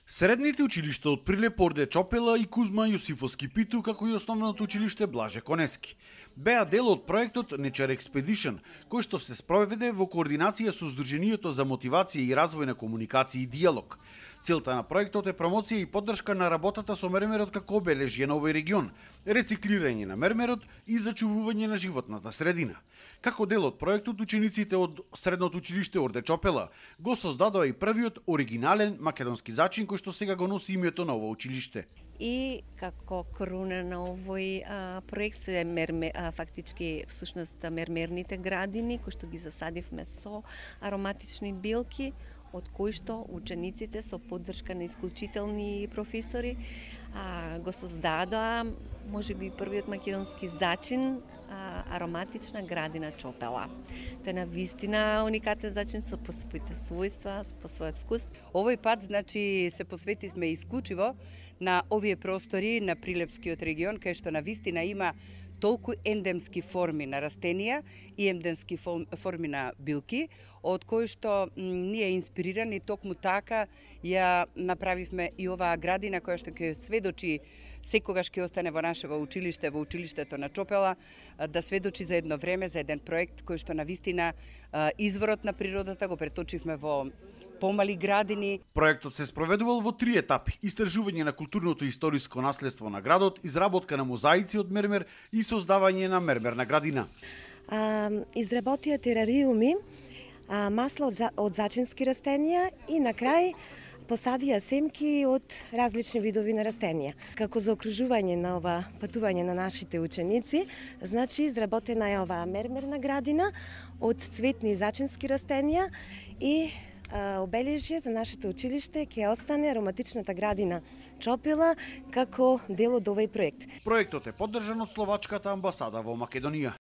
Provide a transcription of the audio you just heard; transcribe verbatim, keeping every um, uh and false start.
Средните училишта од Прилеп, Орде Чопела и Кузма Јосифовски Питу, како и основното училиште Блаже Конески, беа дел од проектот Nature Expedition, кој што се спроведе во координација со Сдруженијето за мотивација и развој на комуникација и диалог. Целта на проектот е промоција и поддршка на работата со мермерот како обележје на овој регион, рециклирање на мермерот и зачувување на животната средина. Како дел од проектот, учениците од Средното училиште Орде Чопела го создадоа и првиот оригинален македонски зачин кој што сега го носи името на ово училиште. И како круна на овој а, проект се мерме, а, фактички всушност мермерните градини кои што ги засадивме со ароматични билки, од кои што учениците со поддршка на исклучителни професори а, го создадоа можеби првиот македонски зачин а, ароматична градина Чопела. Тоа е на вистина уникатен зачин со по своите својства, по својот вкус. Овој пат, значи, се посветивме исклучиво на овие простори на Прилепскиот регион, кај што на вистина има толку ендемски форми на растенија и ендемски форми на билки, од кои што ние инспирирани токму така ја направивме и оваа градина која што ќе сведочи секогаш ќе остане во нашево училиште, во училиштето на Чопела, да сведочи за едно време, за еден проект кој што на вистина изворот на природата го преточивме во помали градини. Проектот се спроведувал во три етапи: истражување на културното и историско наследство на градот, изработка на мозаици од мермер и создавање на мермерна градина. А, изработија терариуми, а, масло од, од зачински растенија и на крај посадија семки од различни видови на растенија. Како заокружување на ова патување на нашите ученици, значи изработена е оваа мермерна градина од цветни и зачински растенија и обележје за нашето училиште ќе остане ароматичната градина Чопела како дел од овој проект. Проектот е поддржан од Словачката амбасада во Македонија.